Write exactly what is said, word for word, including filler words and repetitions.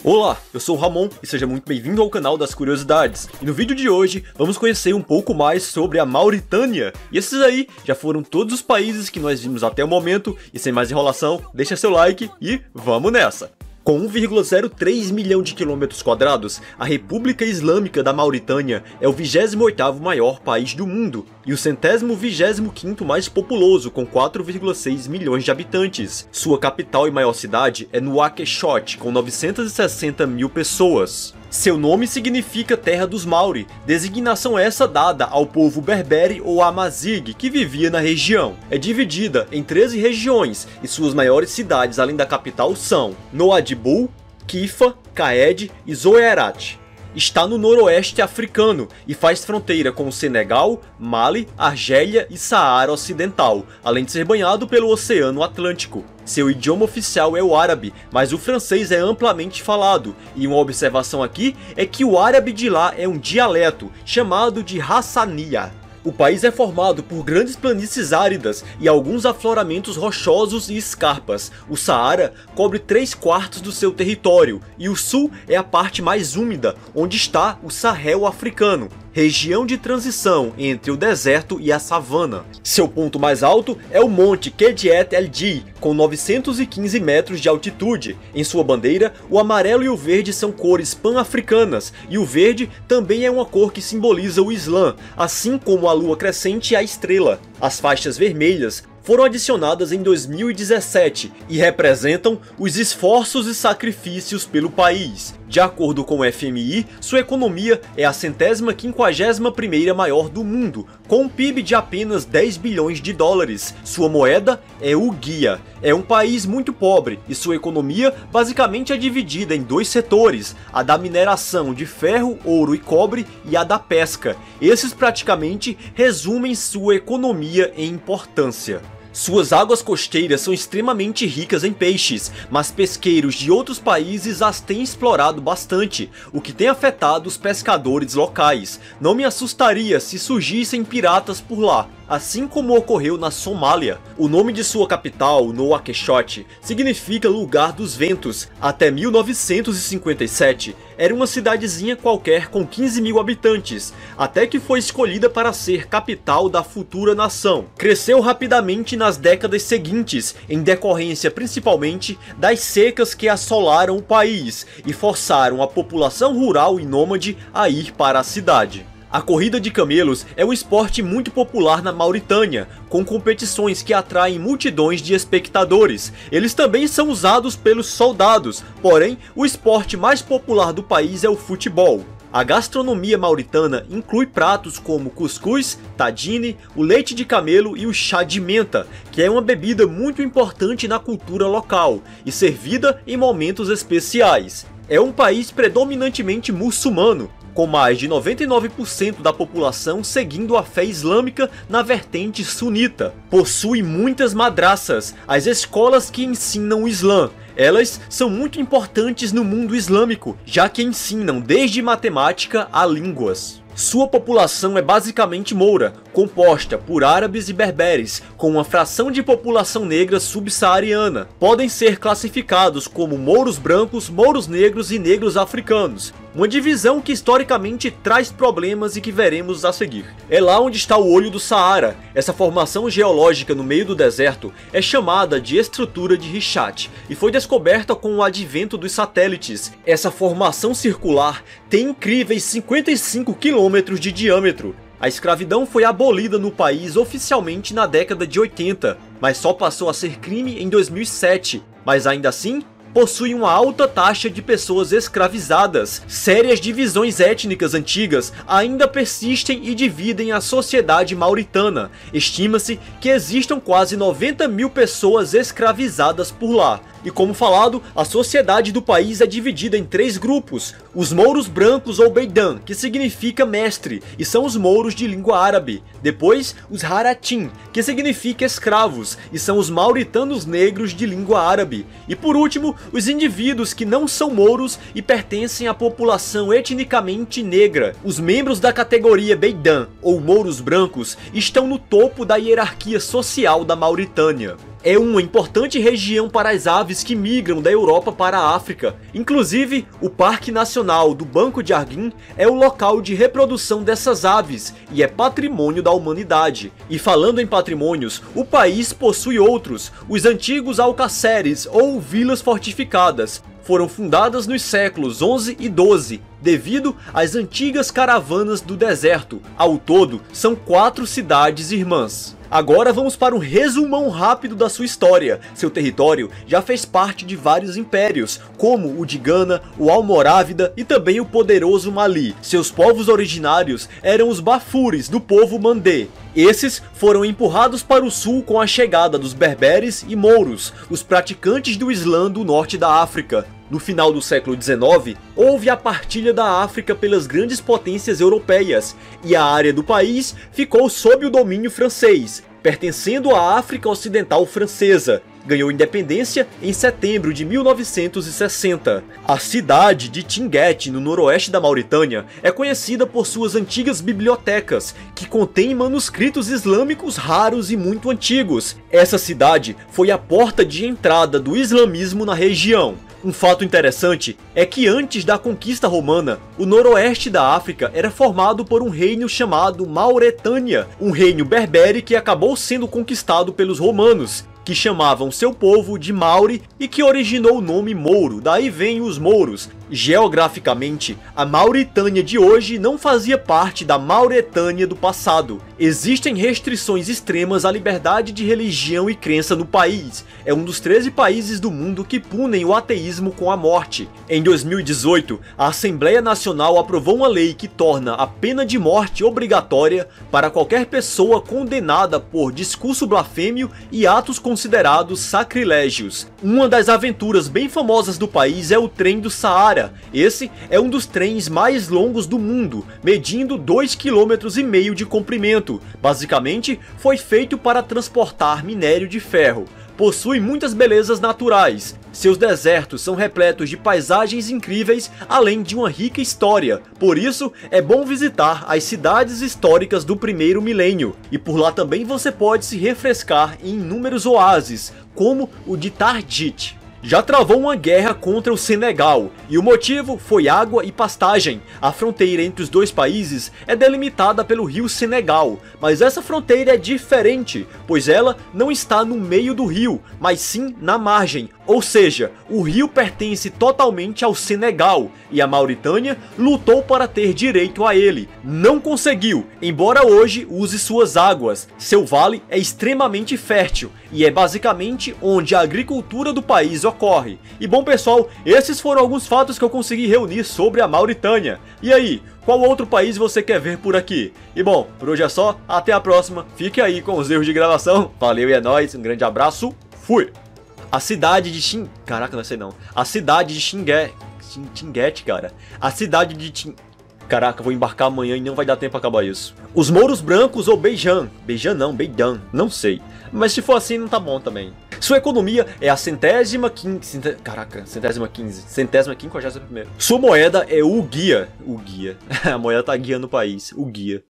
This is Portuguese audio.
Olá, eu sou o Ramon e seja muito bem-vindo ao canal das curiosidades. E no vídeo de hoje vamos conhecer um pouco mais sobre a Mauritânia. E esses aí já foram todos os países que nós vimos até o momento. E sem mais enrolação, deixa seu like e vamos nessa! Com um vírgula zero três milhão de quilômetros quadrados, a República Islâmica da Mauritânia é o vigésimo oitavo maior país do mundo e o centésimo vigésimo quinto mais populoso, com quatro vírgula seis milhões de habitantes. Sua capital e maior cidade é Nouakchott, com novecentas e sessenta mil pessoas. Seu nome significa Terra dos Maori, designação essa dada ao povo berbere ou amazigh que vivia na região. É dividida em treze regiões e suas maiores cidades além da capital são Nouadhibou, Kifa, Kaed e Zouerat. Está no noroeste africano e faz fronteira com o Senegal, Mali, Argélia e Saara Ocidental, além de ser banhado pelo Oceano Atlântico. Seu idioma oficial é o árabe, mas o francês é amplamente falado, e uma observação aqui é que o árabe de lá é um dialeto, chamado de Hassaniya. O país é formado por grandes planícies áridas e alguns afloramentos rochosos e escarpas. O Saara cobre três quartos do seu território e o sul é a parte mais úmida, onde está o Sahel africano, região de transição entre o deserto e a savana. Seu ponto mais alto é o Monte Kediet El Dji, com novecentos e quinze metros de altitude. Em sua bandeira, o amarelo e o verde são cores pan-africanas, e o verde também é uma cor que simboliza o Islã, assim como a lua crescente e a estrela. As faixas vermelhas foram adicionadas em dois mil e dezessete e representam os esforços e sacrifícios pelo país. De acordo com o F M I, sua economia é a centésima quinquagésima primeira maior do mundo, com um P I B de apenas dez bilhões de dólares. Sua moeda é o guia. É um país muito pobre e sua economia basicamente é dividida em dois setores, a da mineração de ferro, ouro e cobre e a da pesca. Esses praticamente resumem sua economia em importância. Suas águas costeiras são extremamente ricas em peixes, mas pesqueiros de outros países as têm explorado bastante, o que tem afetado os pescadores locais. Não me assustaria se surgissem piratas por lá, assim como ocorreu na Somália. O nome de sua capital, Nouakchott, significa lugar dos ventos. Até mil novecentos e cinquenta e sete, era uma cidadezinha qualquer com quinze mil habitantes, até que foi escolhida para ser capital da futura nação. Cresceu rapidamente nas décadas seguintes, em decorrência principalmente das secas que assolaram o país e forçaram a população rural e nômade a ir para a cidade. A corrida de camelos é um esporte muito popular na Mauritânia, com competições que atraem multidões de espectadores. Eles também são usados pelos soldados, porém o esporte mais popular do país é o futebol. A gastronomia mauritana inclui pratos como cuscuz, tagine, o leite de camelo e o chá de menta, que é uma bebida muito importante na cultura local e servida em momentos especiais. É um país predominantemente muçulmano, com mais de noventa e nove por cento da população seguindo a fé islâmica na vertente sunita. Possui muitas madraças, as escolas que ensinam o Islã. Elas são muito importantes no mundo islâmico, já que ensinam desde matemática a línguas. Sua população é basicamente moura, composta por árabes e berberes, com uma fração de população negra subsaariana. Podem ser classificados como mouros brancos, mouros negros e negros africanos, uma divisão que historicamente traz problemas e que veremos a seguir. É lá onde está o olho do Saara. Essa formação geológica no meio do deserto é chamada de estrutura de Richat e foi descoberta com o advento dos satélites. Essa formação circular tem incríveis cinquenta e cinco quilômetros de diâmetro. A escravidão foi abolida no país oficialmente na década de oitenta, mas só passou a ser crime em dois mil e sete, mas ainda assim possui uma alta taxa de pessoas escravizadas. Sérias divisões étnicas antigas ainda persistem e dividem a sociedade mauritana. Estima-se que existam quase noventa mil pessoas escravizadas por lá. E como falado, a sociedade do país é dividida em três grupos: os mouros brancos ou beidan, que significa mestre, e são os mouros de língua árabe. Depois, os haratim, que significa escravos, e são os mauritanos negros de língua árabe. E por último, os indivíduos que não são mouros e pertencem à população etnicamente negra. Os membros da categoria beidan, ou mouros brancos, estão no topo da hierarquia social da Mauritânia. é uma importante região para as aves que migram da Europa para a África. Inclusive, o Parque Nacional do Banco de Arguin é o local de reprodução dessas aves e é patrimônio da humanidade. E falando em patrimônios, o país possui outros, os antigos alcaceres ou vilas fortificadas. Foram fundadas nos séculos onze e doze, devido às antigas caravanas do deserto. Ao todo, são quatro cidades irmãs. Agora vamos para um resumão rápido da sua história. Seu território já fez parte de vários impérios, como o de Gana, o Almorávida e também o poderoso Mali. Seus povos originários eram os Bafures, do povo Mandé. Esses foram empurrados para o sul com a chegada dos berberes e mouros, os praticantes do Islã do norte da África. No final do século dezenove, houve a partilha da África pelas grandes potências europeias, e a área do país ficou sob o domínio francês, pertencendo à África Ocidental Francesa. Ganhou independência em setembro de mil novecentos e sessenta. A cidade de Tinguete, no noroeste da Mauritânia, é conhecida por suas antigas bibliotecas, que contêm manuscritos islâmicos raros e muito antigos. Essa cidade foi a porta de entrada do islamismo na região. Um fato interessante é que antes da conquista romana, o noroeste da África era formado por um reino chamado Mauretânia, um reino berbere que acabou sendo conquistado pelos romanos, que chamavam seu povo de Mauri e que originou o nome Mouro, daí vem os mouros. Geograficamente, a Mauritânia de hoje não fazia parte da Mauretânia do passado. Existem restrições extremas à liberdade de religião e crença no país. É um dos treze países do mundo que punem o ateísmo com a morte. Em dois mil e dezoito, a Assembleia Nacional aprovou uma lei que torna a pena de morte obrigatória para qualquer pessoa condenada por discurso blasfêmio e atos considerados sacrilégios. Uma das aventuras bem famosas do país é o Trem do Saara. Esse é um dos trens mais longos do mundo, medindo dois quilômetros e meio de comprimento. Basicamente, foi feito para transportar minério de ferro. Possui muitas belezas naturais. Seus desertos são repletos de paisagens incríveis, além de uma rica história. Por isso, é bom visitar as cidades históricas do primeiro milênio. E por lá também você pode se refrescar em inúmeros oásis, como o de Tardit. Já travou uma guerra contra o Senegal, e o motivo foi água e pastagem. A fronteira entre os dois países é delimitada pelo rio Senegal, mas essa fronteira é diferente, pois ela não está no meio do rio, mas sim na margem. Ou seja, o rio pertence totalmente ao Senegal, e a Mauritânia lutou para ter direito a ele. Não conseguiu, embora hoje use suas águas. Seu vale é extremamente fértil, e é basicamente onde a agricultura do país ocorre. E bom pessoal, esses foram alguns fatos que eu consegui reunir sobre a Mauritânia. E aí, qual outro país você quer ver por aqui? E bom, por hoje é só, até a próxima, fique aí com os erros de gravação, valeu e é nóis, um grande abraço, fui! A cidade de Xin... Caraca, não sei não. A cidade de Xingué... Xinguete, cara. A cidade de Xin... Caraca, vou embarcar amanhã e não vai dar tempo pra acabar isso. Os mouros brancos ou Beijan. Beijan não, Beidan, não sei. Mas se for assim, não tá bom também. Sua economia é a centésima quinze... Cent... Caraca, centésima quinze. Centésima quinquagésima primeira. Sua moeda é o guia. O guia. A moeda tá guiando o país. O guia.